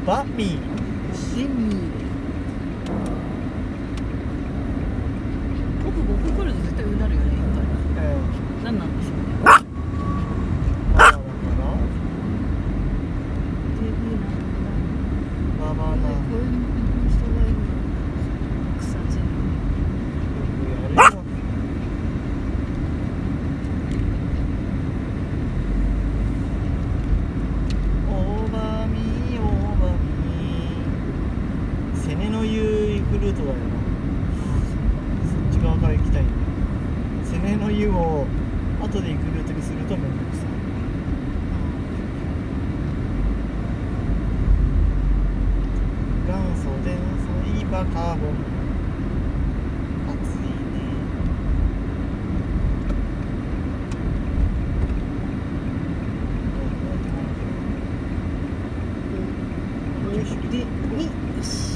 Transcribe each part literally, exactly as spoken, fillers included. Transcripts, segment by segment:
バミーデミー僕僕来ると絶対うなるよね、いっぱい。 え何なんでしょうね。 ー、バナナかなデビーなんだ。 バナナこういう人がいるの。草地に。 よくやるよ。オーバーミーオーバーミー攻めの湯行くルートだよな。そっち側から行きたいんだ。攻めの湯を後で行くルートにするとめんどくさい。元祖伝載バカボン熱いね。よいしょで、に、よし。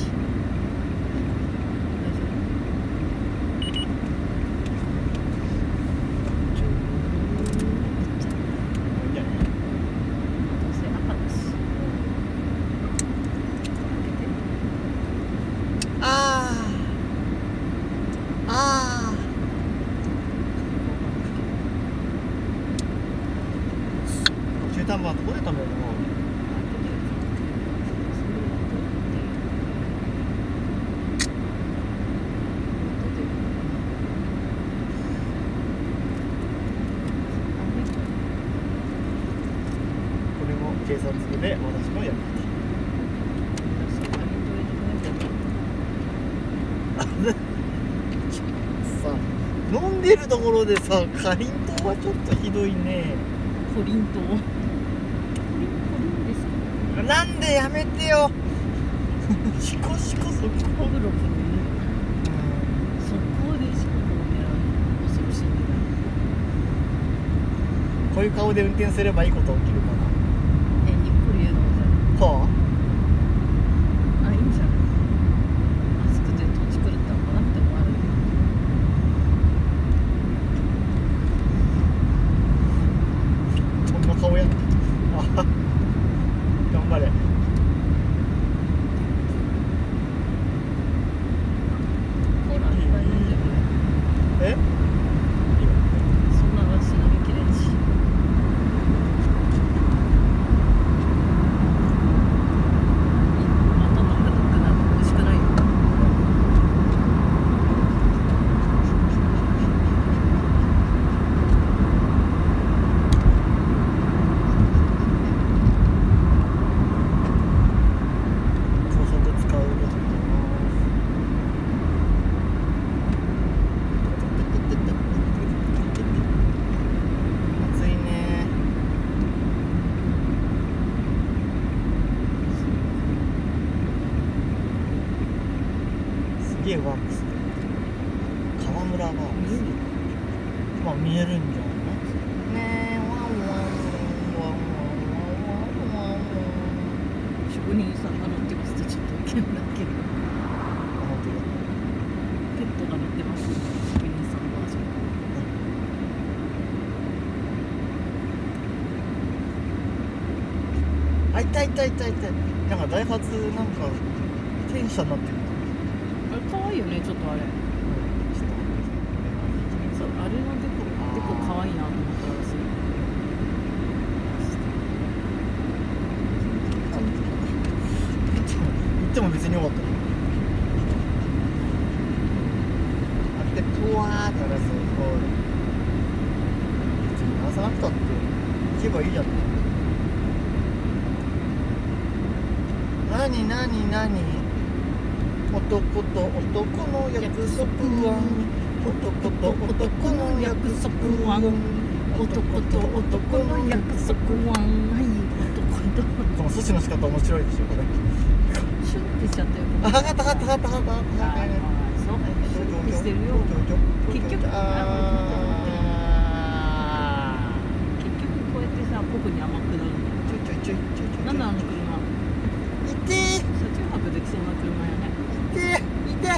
中途半端どこで食べるの？これも計算付けで私のやり方。さ飲んでるところでさ、かりんとうはちょっとひどいね。 コリン島。コリンコリンですか。 なんでやめてよ。シコシコそこ。 ホグロフに速攻でシココを狙う。恐ろしいね。 こういう顔で運転すればいいこと起きるかな。 え、にっこり笑顔じゃん。 はあ、いいんじゃない。暑くて土地狂ったのかなって思われる。 あ、そんな顔やって。あ、頑張れ。 コーラいっぱい飲んでるね。 え？ そんなのし飲みきれんし。また飲むとくなる。美味しくないよ。 高速使うことになります。暑いね。すげえワークする。川村ワークス。まあ見えるんじゃない？ねえ、ワンワンワンワンワンワンワンワン。 職人さんが乗ってますとちょっと危険だけど。 あ、本当だ。 ペットが乗ってます。職人さんバージョン。 あ、いたいたいたいた。なんかダイハツなんか戦車になってる。 あれ可愛いよね、ちょっとあれ。そう、あれのデコ、デコ可愛いなと思ったらしい。 行っても別によかったね。あってプワーって鳴らす。別に鳴らさなくたって行けばいいじゃん。なになになに？男と男の約束は男と男の約束は男と男の約束ははい、男と。 この寿司の仕方面白いでしょこれ。 シュッてしちゃったよ。 あ、はがったはがったはがったはがったはがった。 そう、シュッてしてるよ。結局、 あ結局こうやってさ、僕に甘くなるんだよ。 ーちょいちょいちょいちょいちょい。 なんだあの車。 いてー車中泊できそうな車やね。 いてーいて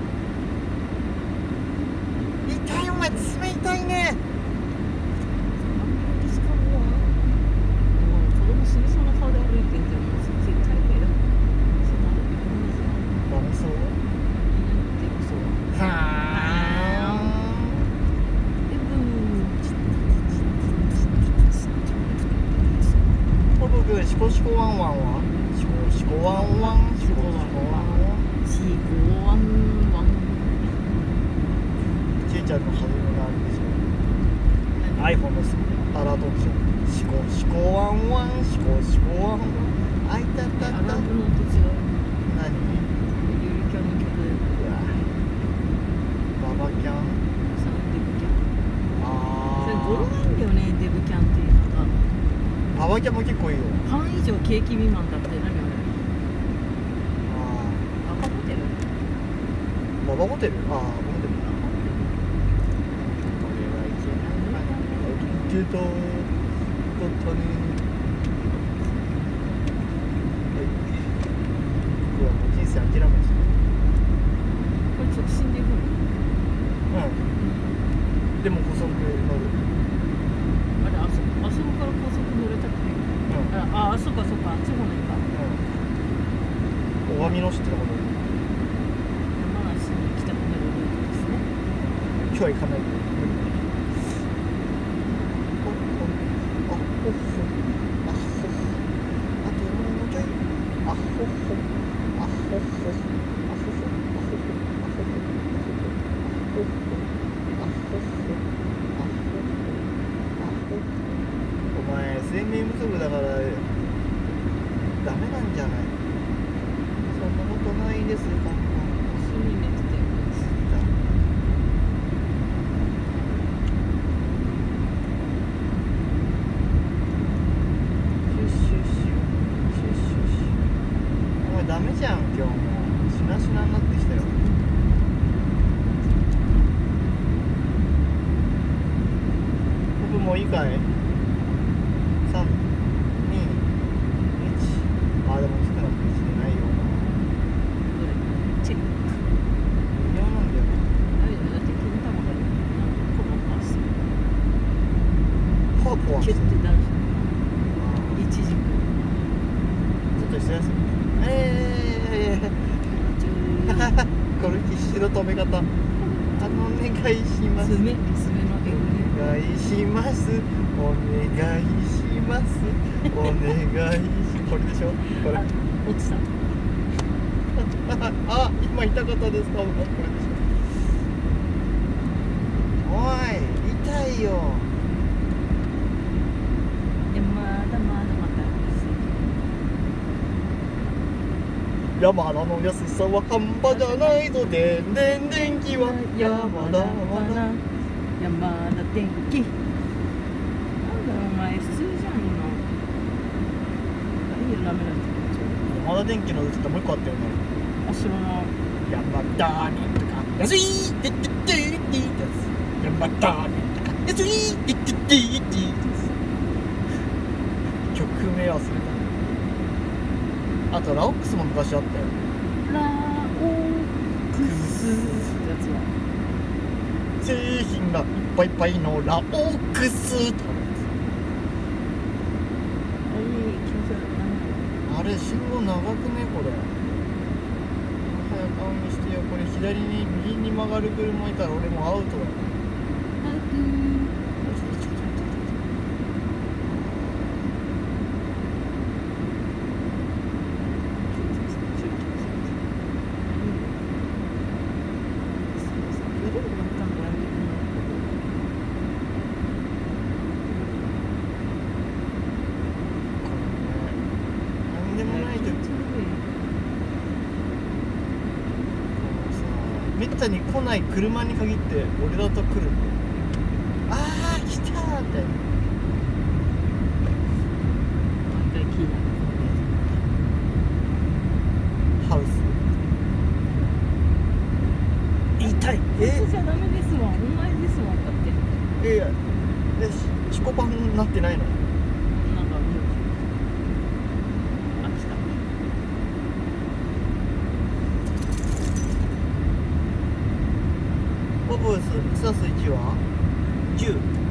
ー痛い、お前爪痛いね。 しかも、もう子供死にそうな顔で歩いてんじゃん。もう絶対痛いよ。 コワンワンはシコシコワンワンシコシコワンワンシコワンワン。 ちえちゃんのハズレがあるんでしょ。 iPhone のアラートオプションシコシコワンワンシコシコワンワンあいたたたアラームの音違う。 何ゆるキャンの曲で。 うわババキャンサンデブキャン。 あそれ語呂がーいいんだよね、デブキャンっていうのが。 ババキャンも結構いいよ。 半以上景気未満だって何あれ。 あ赤ホテル。 ーババホテルああホテルなこれはいけないけどことにはい僕はもう人生諦めましたこれ直進で行くの。 うんでも補足乗るあれ、あそこ、あそこから高速乗れたっけ。 うんあ、あ、そうかそうか、あっち方面か。 うん大網の市ってところ山梨に来たくなるルートですね。 今日は行かないと無理ほっほあほっほあほっほあともうちょいあほっほあほっほあほっほあほっほあほっほあほっほあほっほあほっほあほっほお前睡眠不足だからダメなんじゃないそんなことないですよカンカン一緒に寝てたよ。 お前ダメじゃん今日もうしなしなになってきたよ僕もういいかいさんにいちあーでも大きくなってきてないよなどれチェック。 微妙なんだよねあれだって金玉がなんかポロポロしてる。 ポワポワしてるキュッてなるじゃん。 あー一時ちょっと一休みえーこれ必死の止め方あのお願いします爪、爪の絵お願いしますお願いしますお願いしこれでしょこれあ、落ちた。 あ今痛かったですかこれでしょおい痛いよいや、まだまだまだ山田の安さは半端じゃないぞでんでん電気は山田山田山田電機。なんだお前普通じゃん今。いいよなめられてる。 山田電機の歌もう一個あったよねあ、知らない。 山田なんとか安いってってってって山田なんとか安いってってってって曲名忘れたあとラオックスも昔あったよラオクスってやつは。 製品がいっぱいいっぱいのラオックスとかあれ、気持ち悪いな。 あれ信号長くねこれ早く青にしてよこれ左に右に曲がる車いたら俺もうアウトだよなんでもない時めったに来ない車に限って俺だと来るんだよあー来たーって毎回気になる。 ハウス痛いえそうじゃダメですわ。お前ですわ。だって。 いやいやでチコパンになってないのなんか、あ、来た。 ボブススタスいちはじゅう